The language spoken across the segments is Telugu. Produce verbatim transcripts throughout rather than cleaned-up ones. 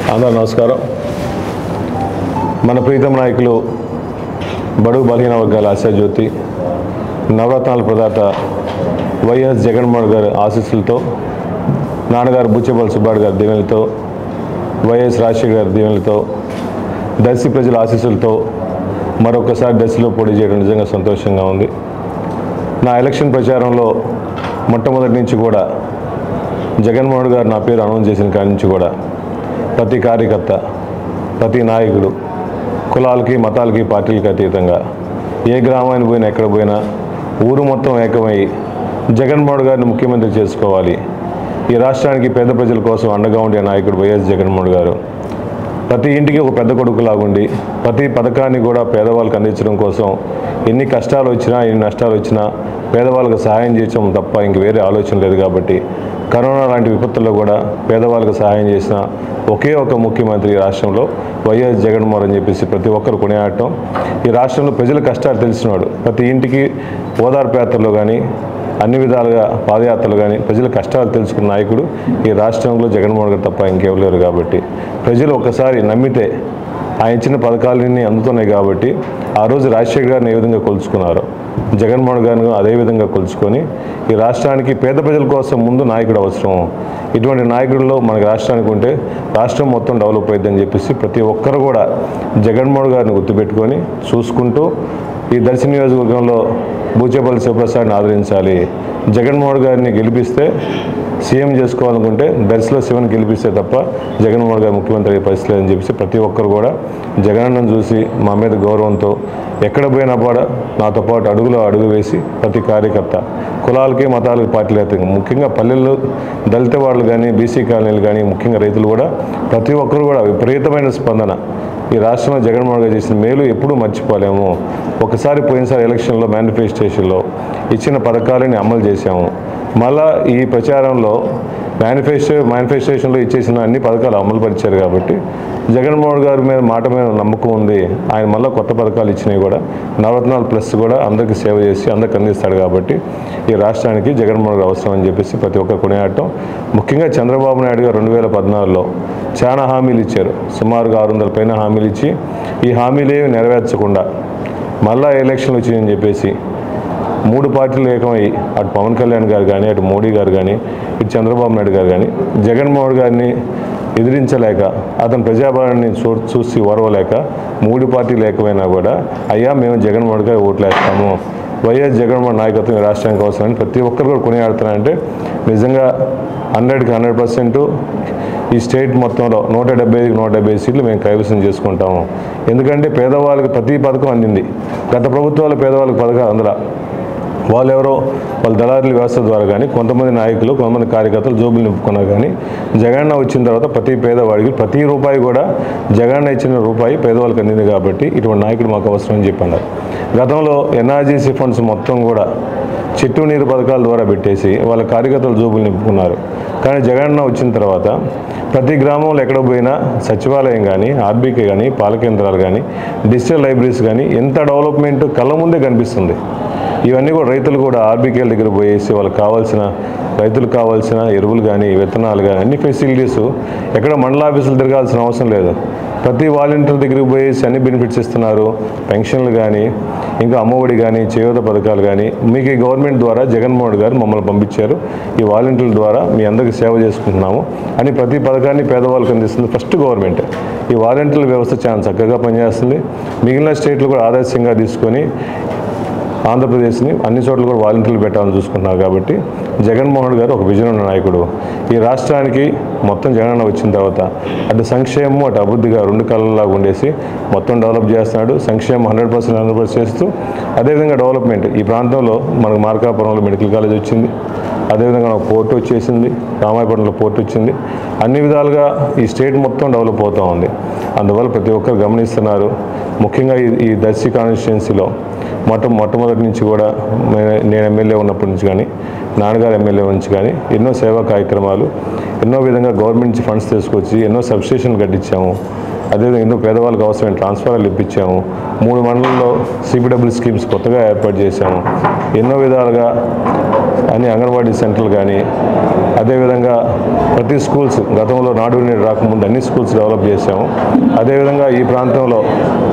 అందరూ నమస్కారం. మన ప్రీతం నాయకులు బడుగు బలహీన వర్గాల ఆశాజ్యోతి నవరత్నాల ప్రదాత వైఎస్ జగన్మోహన్ గారి ఆశీస్సులతో, నాన్నగారు బుచ్చేపల్లి సుబ్బారెడ్డి గారి దీవెనలతో, వైఎస్ రాజశేఖర్ గారి దీవెనలతో, దర్శి ప్రజల ఆశీస్సులతో మరొకసారి దర్శిలో పోటీ చేయడం నిజంగా సంతోషంగా ఉంది. నా ఎలక్షన్ ప్రచారంలో మొట్టమొదటి నుంచి కూడా జగన్మోహన్ గారు నా పేరు అనౌన్స్ చేసిన కాడి నుంచి కూడా ప్రతి కార్యకర్త, ప్రతి నాయకుడు కులాలకి, మతాలకి, పార్టీలకి అతీతంగా ఏ గ్రామానికి పోయినా, ఎక్కడ పోయినా ఊరు మొత్తం ఏకమై జగన్మోహన్ గారిని ముఖ్యమంత్రి చేసుకోవాలి, ఈ రాష్ట్రానికి పేద ప్రజల కోసం అండగా ఉండే నాయకుడు వైఎస్ జగన్మోహన్ గారు ప్రతి ఇంటికి ఒక పెద్ద కొడుకులాగుండి ప్రతి పథకాన్ని కూడా పేదవాళ్ళకి అందించడం కోసం ఎన్ని కష్టాలు వచ్చినా, ఎన్ని నష్టాలు వచ్చినా పేదవాళ్ళకు సహాయం చేయడం తప్ప ఇంక వేరే ఆలోచన లేదు. కాబట్టి కరోనా లాంటి విపత్తుల్లో కూడా పేదవాళ్ళకు సహాయం చేసిన ఒకే ఒక ముఖ్యమంత్రి రాష్ట్రంలో వైఎస్ జగన్మోహన్ అని చెప్పేసి ప్రతి ఒక్కరు కొనియాడటం, ఈ రాష్ట్రంలో ప్రజల కష్టాలు తెలిసినాడు. ప్రతి ఇంటికి ఓదార్పు యాత్రలో కానీ, అన్ని విధాలుగా పాదయాత్రలు కానీ ప్రజల కష్టాలు తెలుసుకున్న నాయకుడు ఈ రాష్ట్రంలో జగన్మోహన్ గారు తప్ప ఇంకెవరు లేరు. కాబట్టి ప్రజలు ఒక్కసారి నమ్మితే ఆయన ఇచ్చిన పథకాలన్నీ అందుతున్నాయి. కాబట్టి ఆ రోజు రాజశేఖర్ గారిని ఏ విధంగా కొలుచుకున్నారో జగన్మోహన్ గారిని అదేవిధంగా కొలుచుకొని ఈ రాష్ట్రానికి పేద ప్రజల కోసం ముందు నాయకుడు అవసరం. ఇటువంటి నాయకుడిలో మనకు రాష్ట్రానికి ఉంటే రాష్ట్రం మొత్తం డెవలప్ అవుతుందని చెప్పేసి ప్రతి ఒక్కరు కూడా జగన్మోహన్ గారిని గుర్తుపెట్టుకొని చూసుకుంటూ ఈ దర్శి నియోజకవర్గంలో బూచేపల్లి శివప్రసాద్ని ఆదరించాలి. జగన్మోహన్ గారిని గెలిపిస్తే సీఎం చేసుకోవాలనుకుంటే దర్శిలో శివన్ గెలిపిస్తే తప్ప జగన్మోహన్ గారు ముఖ్యమంత్రి అయ్యే పరిస్థితి లేదని చెప్పేసి ప్రతి ఒక్కరు కూడా జగనన్నను చూసి మా మీద గౌరవంతో ఎక్కడ పోయినా కూడా నాతో పాటు అడుగులో అడుగు వేసి ప్రతి కార్యకర్త కులాలకి, మతాలకి, పార్టీలు ముఖ్యంగా పల్లెల్లో దళిత వాళ్ళు కానీ, బీసీ కాలనీలు కానీ, ముఖ్యంగా రైతులు కూడా ప్రతి ఒక్కరు కూడా విపరీతమైన స్పందన. ఈ రాష్ట్రంలో జగన్మోహన్ గారు చేసిన మేలు ఎప్పుడూ మర్చిపోలేము. ఒకసారి పోయినసారి ఎలక్షన్లో మేనిఫెస్టేషన్లో ఇచ్చిన పథకాలని అమలు చేశాము. మళ్ళా ఈ ప్రచారంలో మేనిఫెస్టో మేనిఫెస్టేషన్లో ఇచ్చేసిన అన్ని పథకాలు అమలు పరిచారు. కాబట్టి జగన్మోహన్ గారి మీద మాట మీద నమ్మకం ఉంది. ఆయన మళ్ళీ కొత్త పథకాలు ఇచ్చినాయి కూడా, నవరత్నాలు ప్లస్ కూడా అందరికీ సేవ చేసి అందరికి అందిస్తాడు. కాబట్టి ఈ రాష్ట్రానికి జగన్మోహన్ గారు అవసరం అని చెప్పేసి ప్రతి ఒక్కరు కొనియాడటం. ముఖ్యంగా చంద్రబాబు నాయుడు గారు రెండు వేల పద్నాలుగులో చాలా హామీలు ఇచ్చారు. సుమారుగా ఆరు వందల పైన హామీలు ఇచ్చి ఈ హామీలేవి నెరవేర్చకుండా మళ్ళా ఎలక్షన్లు వచ్చినాయని చెప్పేసి మూడు పార్టీలు ఏకమై అటు పవన్ కళ్యాణ్ గారు కానీ, అటు మోడీ గారు కానీ, ఇటు చంద్రబాబు నాయుడు గారు కానీ జగన్మోహన్ గారిని ఎదిరించలేక, అతని ప్రజాబలాన్ని చూ చూసి ఓర్వలేక మూడు పార్టీలు ఏకమైనా కూడా అయ్యా మేము జగన్మోహన్ గారు ఓట్లు వేస్తాము, వైఎస్ జగన్మోహన్ నాయకత్వం ఈ రాష్ట్రానికి అవసరమని ప్రతి ఒక్కరు కూడా కొనియాడుతున్నారంటే నిజంగా హండ్రెడ్కి హండ్రెడ్ పర్సెంట్ ఈ స్టేట్ మొత్తంలో నూట డెబ్బై ఐదుకి నూట డెబ్బై ఐదు సీట్లు మేము కైవసం చేసుకుంటాము. ఎందుకంటే పేదవాళ్ళకి ప్రతి పథకం అందింది. గత ప్రభుత్వాల పేదవాళ్ళకి పథకాలు అందలా. వాళ్ళు ఎవరో వాళ్ళ దళారుల వ్యవస్థ ద్వారా కానీ, కొంతమంది నాయకులు, కొంతమంది కార్యకర్తలు జోబులు నింపుకున్నారు. కానీ జగనన్న వచ్చిన తర్వాత ప్రతి పేదవాడికి ప్రతి రూపాయి కూడా జగనన్న ఇచ్చిన రూపాయి పేదవాళ్ళకి అందింది. కాబట్టి ఇటువంటి నాయకుడు మాకు అవసరం అని చెప్పి అన్నారు. గతంలో ఎన్ఆర్జీసీ ఫండ్స్ మొత్తం కూడా చెట్టు నీరు పథకాల ద్వారా పెట్టేసి వాళ్ళ కార్యకర్తలు జోబులు నింపుకున్నారు. కానీ జగనన్న వచ్చిన తర్వాత ప్రతి గ్రామంలో ఎక్కడ పోయినా సచివాలయం కానీ, ఆర్బీకే కానీ, పాల కేంద్రాలు కానీ, డిజిటల్ లైబ్రరీస్ కానీ ఎంత డెవలప్మెంట్ కళ్ళ ముందే కనిపిస్తుంది. ఇవన్నీ కూడా రైతులు కూడా ఆర్బీకేల దగ్గర పోయేసి వాళ్ళకి కావాల్సిన రైతులకు కావాల్సిన ఎరువులు కానీ, విత్తనాలు కానీ అన్ని ఫెసిలిటీస్ ఎక్కడ మండల ఆఫీసులు తిరగాల్సిన అవసరం లేదు. ప్రతి వాలంటీర్ దగ్గరికి పోయేసి అన్ని బెనిఫిట్స్ ఇస్తున్నారు. పెన్షన్లు కానీ, ఇంకా అమ్మఒడి కానీ, చేయూత పథకాలు కానీ మీకు ఈ గవర్నమెంట్ ద్వారా జగన్మోహన్ గారు మమ్మల్ని పంపించారు. ఈ వాలంటీర్ల ద్వారా మీ అందరికీ సేవ చేసుకుంటున్నాము అని ప్రతి పథకాన్ని పేదవాళ్ళకి అందిస్తుంది ఫస్ట్ గవర్నమెంట్. ఈ వాలంటీర్ల వ్యవస్థ చాలా చక్కగా పనిచేస్తుంది. మిగిలిన స్టేట్లు కూడా ఆదర్శంగా తీసుకొని ఆంధ్రప్రదేశ్ని అన్ని చోట్ల కూడా వాలంటీర్లు పెట్టాలని చూసుకుంటున్నారు. కాబట్టి జగన్మోహన్ గారు ఒక విజన్ ఉన్న నాయకుడు. ఈ రాష్ట్రానికి మొత్తం జగనన్న వచ్చిన తర్వాత అటు సంక్షేమం, అటు అభివృద్ధిగా రెండు కళ్ళలాగా ఉండేసి మొత్తం డెవలప్ చేస్తున్నాడు. సంక్షేమం హండ్రెడ్ పర్సెంట్ హండ్రెడ్ పర్సెంట్ చేస్తూ అదేవిధంగా డెవలప్మెంట్ ఈ ప్రాంతంలో మనకు మార్కాపురంలో మెడికల్ కాలేజ్ వచ్చింది. అదేవిధంగా నాకు పోర్టు వచ్చేసింది, రామాయపట్నంలో పోర్టు వచ్చింది. అన్ని విధాలుగా ఈ స్టేట్ మొత్తం డెవలప్ అవుతూ ఉంది. అందువల్ల ప్రతి ఒక్కరు గమనిస్తున్నారు. ముఖ్యంగా ఈ దర్శి కాన్స్టిట్యున్సీలో మొట్ట మొట్టమొదటి నుంచి కూడా నేను ఎమ్మెల్యే ఉన్నప్పటి నుంచి కానీ, నాన్నగారు ఎమ్మెల్యే నుంచి కానీ ఎన్నో సేవా కార్యక్రమాలు, ఎన్నో విధంగా గవర్నమెంట్ నుంచి ఫండ్స్ తీసుకొచ్చి ఎన్నో సబ్స్టేషన్లు కట్టించాము. అదేవిధంగా ఎన్నో పేదవాళ్ళకి అవసరమైన ట్రాన్స్ఫార్మర్లు ఇప్పించాము. మూడు మండలంలో సిబిడబ్ల్యూ స్కీమ్స్ కొత్తగా ఏర్పాటు చేశాము. ఎన్నో విధాలుగా అన్ని అంగన్వాడీ సెంటర్లు కానీ, అదేవిధంగా ప్రతి స్కూల్స్ గతంలో నాడు నేడు రాకముందు అన్ని స్కూల్స్ డెవలప్ చేశాము. అదేవిధంగా ఈ ప్రాంతంలో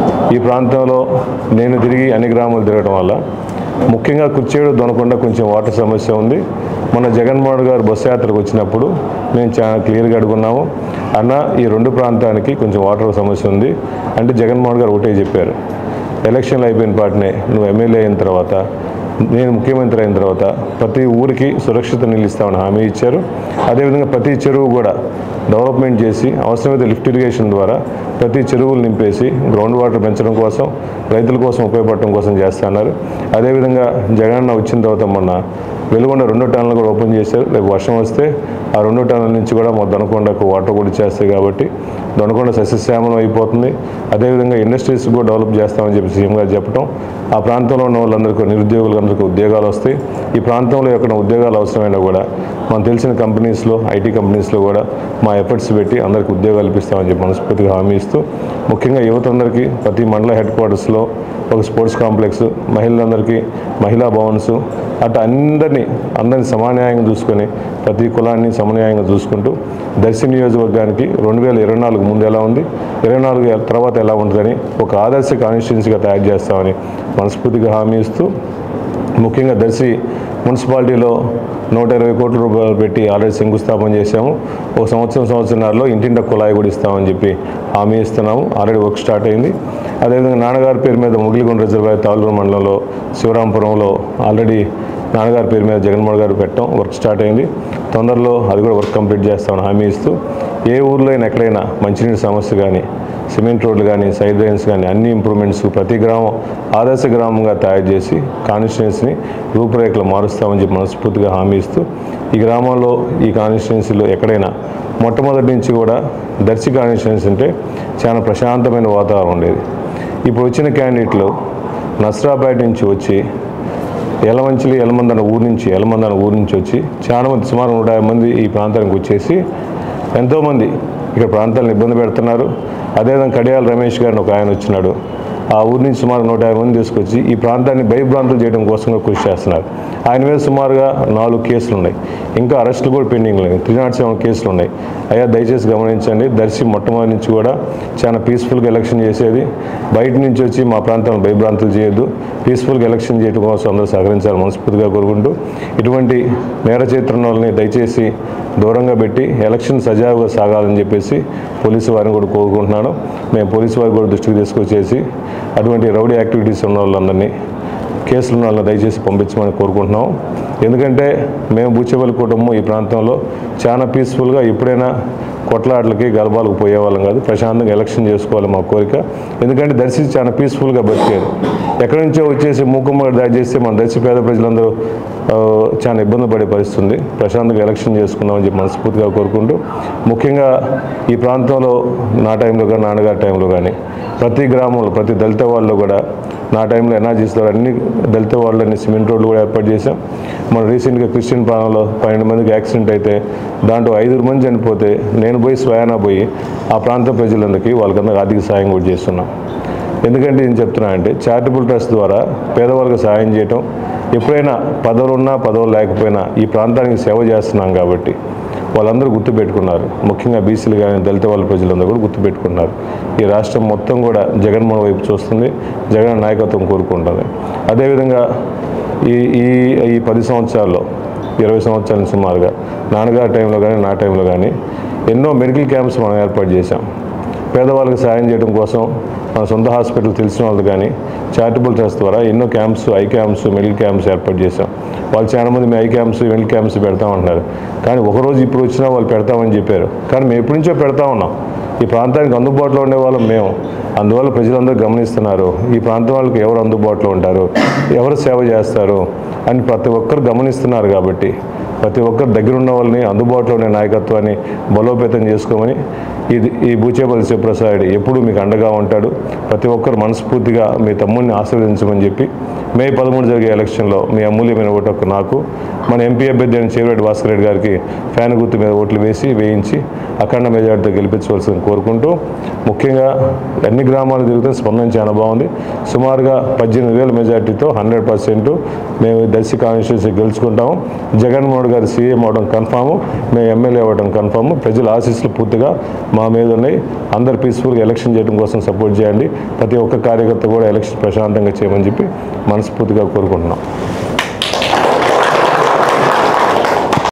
ఈ ప్రాంతంలో నేను తిరిగి అన్ని గ్రామాలు తిరగడం వల్ల ముఖ్యంగా కుర్చేడు దొనకొండ కొంచెం వాటర్ సమస్య ఉంది. మన జగన్మోహన్ గారు బస్సు యాత్రకు వచ్చినప్పుడు మేము చాలా క్లియర్గా అడుగున్నాము, అన్న ఈ రెండు ప్రాంతానికి కొంచెం వాటర్ సమస్య ఉంది అంటే జగన్మోహన్ గారు ఒకటే చెప్పారు, ఎలక్షన్లు అయిపోయిన పాటనే నువ్వు ఎమ్మెల్యే అయిన తర్వాత నేను ముఖ్యమంత్రి అయిన తర్వాత ప్రతి ఊరికి సురక్షిత నీళ్ళు ఇస్తామని హామీ ఇచ్చారు. అదేవిధంగా ప్రతి చెరువు కూడా డెవలప్మెంట్ చేసి అవసరమైతే లిఫ్ట్ ఇరిగేషన్ ద్వారా ప్రతి చెరువులు నింపేసి గ్రౌండ్ వాటర్ పెంచడం కోసం, రైతుల కోసం ఉపయోగపడటం కోసం చేస్తున్నారు. అదేవిధంగా జగనన్న వచ్చిన తర్వాత మొన్న వెలుగొండ రెండు టన్నులు కూడా ఓపెన్ చేశారు. రేపు వర్షం వస్తే ఆ రెండు టన్నుల నుంచి కూడా మా దొనకొండకు వాటర్ కూడా చేస్తాయి కాబట్టి దొనకొండ సస్యశ్యామలం అయిపోతుంది. అదేవిధంగా ఇండస్ట్రీస్ కూడా డెవలప్ చేస్తామని చెప్పి సీఎం గారు చెప్పడం, ఆ ప్రాంతంలో ఉన్న వాళ్ళందరికీ నిరుద్యోగులందరికీ ఉద్యోగాలు వస్తాయి. ఈ ప్రాంతంలో ఎక్కడ ఉద్యోగాలు అవసరమైనా కూడా మనకు తెలిసిన కంపెనీస్లో, ఐటీ కంపెనీస్లో కూడా మా ఎఫర్ట్స్ పెట్టి అందరికీ ఉద్యోగాలు ఇప్పిస్తామని చెప్పి మనస్ఫూర్తిగా హామీ ఇస్తూ, ముఖ్యంగా యువతందరికీ ప్రతి మండల హెడ్ క్వార్టర్స్లో ఒక స్పోర్ట్స్ కాంప్లెక్స్, మహిళలందరికీ మహిళా భవన్స్, అట్లా అందరినీ అందరినీ సమన్యాయంగా చూసుకొని ప్రతి కులాన్ని సమన్యాయంగా చూసుకుంటూ దర్శి నియోజకవర్గానికి రెండు వేల ఇరవై నాలుగు ముందు ఎలా ఉంది, ఇరవై నాలుగు తర్వాత ఎలా ఉంటుందని ఒక ఆదర్శ కాన్స్టిట్యున్సీగా తయారు చేస్తామని మనస్ఫూర్తిగా హామీ ఇస్తూ, ముఖ్యంగా దర్శి మున్సిపాలిటీలో నూట ఇరవై కోట్ల రూపాయలు పెట్టి ఆల్రెడీ శంకుస్థాపన చేశాము. ఒక సంవత్సరం సంవత్సరాల్లో ఇంటింట కుళాయి కూడా ఇస్తామని చెప్పి హామీ ఇస్తున్నాము. ఆల్రెడీ వర్క్ స్టార్ట్ అయింది. అదేవిధంగా నాన్నగారి పేరు మీద ముగిలిగొండ రిజర్వాయర్ తాళ్ళూరు మండలంలో శివరాంపురంలో ఆల్రెడీ నాన్నగారి పేరు మీద జగన్మోహన్ గారు పెట్టడం వర్క్ స్టార్ట్ అయింది. తొందరలో అది కూడా వర్క్ కంప్లీట్ చేస్తామని హామీ ఇస్తూ, ఏ ఊర్లో అయినా ఎక్కడైనా మంచినీటి సమస్య కానీ, సిమెంట్ రోడ్లు కానీ, సైడ్ డ్రైన్స్ కానీ అన్ని ఇంప్రూవ్మెంట్స్ ప్రతి గ్రామం ఆదర్శ గ్రామంగా తయారు చేసి కాన్స్టిట్యున్సీని రూపురేఖలు మారుస్తామని చెప్పి మనస్ఫూర్తిగా హామీ ఇస్తూ, ఈ గ్రామంలో ఈ కాన్స్టిట్యున్సీలో ఎక్కడైనా మొట్టమొదటి నుంచి కూడా దర్శి కాన్స్టిట్యున్సీ అంటే చాలా ప్రశాంతమైన వాతావరణం ఉండేది. ఇప్పుడు వచ్చిన క్యాండిడేట్లు నస్రాబాద్ నుంచి వచ్చి ఎలమంచిలి ఎలమంద అన్న ఊరు నుంచి ఎలమంద అన్న ఊరు నుంచి వచ్చి చాలా మంది సుమారు నూట యాభై మంది ఈ ప్రాంతానికి వచ్చేసి ఎంతోమంది ఇక్కడ ప్రాంతాలను ఇబ్బంది పెడుతున్నారు. అదేవిధంగా కడియాల రమేష్ గారిని ఒక ఆయన వచ్చినాడు, ఆ ఊరి నుంచి సుమారు నూట యాభై మంది తీసుకొచ్చి ఈ ప్రాంతాన్ని భయభ్రాంతులు చేయడం కోసంగా కృషి చేస్తున్నారు. ఆయన మీద సుమారుగా నాలుగు కేసులు ఉన్నాయి, ఇంకా అరెస్టులు కూడా పెండింగ్ ఉన్నాయి, త్రీ నాట్ సెవెన్ కేసులు ఉన్నాయి. అయ్యా దయచేసి గమనించండి, దర్శి మొట్టమొదటి నుంచి కూడా చాలా పీస్ఫుల్గా ఎలక్షన్ చేసేది. బయట నుంచి వచ్చి మా ప్రాంతాలను భయభ్రాంతులు చేయొద్దు, పీస్ఫుల్గా ఎలక్షన్ చేయడం కోసం అందరూ సహకరించాలని మనస్ఫూర్తిగా కోరుకుంటూ, ఇటువంటి నేర చరిత్ర వాళ్ళని దయచేసి దూరంగా పెట్టి ఎలక్షన్ సజావుగా సాగాలని చెప్పేసి పోలీసు వారిని కూడా కోరుకుంటున్నాను. మేము పోలీసు వారికి కూడా దృష్టికి తీసుకొచ్చేసి అటువంటి రౌడీ యాక్టివిటీస్ ఉన్న వాళ్ళందరినీ, కేసులు ఉన్న వాళ్ళని దయచేసి పంపించమని కోరుకుంటున్నాం. ఎందుకంటే మేము బూచేపల్లి కుటుంబం ఈ ప్రాంతంలో చాలా పీస్ఫుల్గా ఎప్పుడైనా కొట్లాటలకి గలబాలకు పోయేవాళ్ళం కాదు, ప్రశాంతంగా ఎలక్షన్ చేసుకోవాలి మా కోరిక. ఎందుకంటే దర్శి చాలా పీస్ఫుల్గా బతికేది. ఎక్కడి నుంచో వచ్చేసి మూకుమ్మగా దాడి చేస్తే మన దర్శి పేద ప్రజలందరూ చాలా ఇబ్బంది పడే పరిస్థితి ఉంది. ప్రశాంతంగా ఎలక్షన్ చేసుకుందామని చెప్పి మనస్ఫూర్తిగా కోరుకుంటూ, ముఖ్యంగా ఈ ప్రాంతంలో నా టైంలో కానీ నాన్నగారి టైంలో కానీ ప్రతి గ్రామంలో ప్రతి దళిత వాళ్ళలో కూడా నా టైంలో ఎన్ఆర్జీస్ ద్వారా అన్ని దళిత వాళ్ళని సిమెంట్ రోడ్లు కూడా ఏర్పాటు చేశాం. మనం రీసెంట్గా క్రిస్టియన్ ప్రాంతంలో పన్నెండు మందికి యాక్సిడెంట్ అయితే దాంట్లో ఐదుగురు మంది చనిపోతే నేను పోయి స్వయానా పోయి ఆ ప్రాంత ప్రజలందరికీ వాళ్ళకందరికీ ఆర్థిక సాయం కూడా చేస్తున్నాం. ఎందుకంటే ఏం చెప్తున్నా అంటే చారిటబుల్ ట్రస్ట్ ద్వారా పేదవాళ్ళకి సాయం చేయటం, ఎప్పుడైనా పదవులు ఉన్నా పదవులు లేకపోయినా ఈ ప్రాంతానికి సేవ చేస్తున్నాం కాబట్టి వాళ్ళందరూ గుర్తుపెట్టుకున్నారు. ముఖ్యంగా బీసీలు కానీ దళిత వాళ్ళ ప్రజలందరూ కూడా గుర్తుపెట్టుకున్నారు. ఈ రాష్ట్రం మొత్తం కూడా జగన్మోహన్ వైపు చూస్తుంది, జగన్ నాయకత్వం కోరుకుంటుంది. అదేవిధంగా ఈ ఈ ఈ పది సంవత్సరాల్లో ఇరవై సంవత్సరాల సుమారుగా నాన్నగారి టైంలో కానీ నా టైంలో కానీ ఎన్నో మెడికల్ క్యాంప్స్ మనం ఏర్పాటు చేశాం. పేదవాళ్ళకి సాయం చేయడం కోసం మన సొంత హాస్పిటల్ తెలిసిన వాళ్ళు కానీ చారిటబుల్ ట్రస్ట్ ద్వారా ఎన్నో camps, eye camps, medical camps ఏర్పాటు చేశాం. వాళ్ళు చాలామంది మేము ఐ క్యాంప్స్, మెడికల్ క్యాంప్స్ పెడతామంటున్నారు. కానీ ఒకరోజు ఇప్పుడు వచ్చినా వాళ్ళు పెడతామని చెప్పారు. కానీ మేము ఎప్పటి నుంచో పెడతా ఉన్నాం. ఈ ప్రాంతానికి అందుబాటులో ఉండే వాళ్ళం మేము. అందువల్ల ప్రజలందరూ గమనిస్తున్నారు ఈ ప్రాంతం వాళ్ళకి ఎవరు అందుబాటులో ఉంటారు, ఎవరు సేవ చేస్తారు అని ప్రతి ఒక్కరు గమనిస్తున్నారు. కాబట్టి ప్రతి ఒక్కరు దగ్గరున్న వాళ్ళని, అందుబాటులో ఉండే నాయకత్వాన్ని బలోపేతం చేసుకోమని ఇది ఈ బూచేపల్లి శివప్రసాద్ ఎప్పుడూ మీకు అండగా ఉంటాడు. ప్రతి ఒక్కరు మనస్ఫూర్తిగా మీ తమ్ముడిని ఆశీర్వదించమని చెప్పి మే పదమూడు జరిగే ఎలక్షన్లో మీ అమూల్యమైన ఓటు హక్కు నాకు, మన ఎంపీ అభ్యర్థి అయిన చేరువేటి భాస్కర్ రెడ్డి గారికి ఫ్యాన్ గుర్తు మీద ఓట్లు వేసి వేయించి అఖండ మెజార్టీతో గెలిపించవలసింది కోరుకుంటూ, ముఖ్యంగా అన్ని గ్రామాలు తిరిగితే స్పందన చాలా బాగుంది. సుమారుగా పద్దెనిమిది వేల మెజార్టీతో హండ్రెడ్ పర్సెంట్ మేము దర్శి కాన్స్టిట్యూన్సీ గెలుచుకుంటాము. జగన్మోహన్ గారు సీఎం అవడం కన్ఫాము, మేము ఎమ్మెల్యే అవ్వడం కన్ఫాము. ప్రజల ఆశీస్సులు పూర్తిగా మా మీద ఉన్నాయి. అందరు పీస్ఫుల్గా ఎలక్షన్ చేయడం కోసం సపోర్ట్ చేయండి. ప్రతి ఒక్క కార్యకర్త కూడా ఎలక్షన్ ప్రశాంతంగా చేయమని చెప్పి మనస్ఫూర్తిగా కోరుకుంటున్నాం.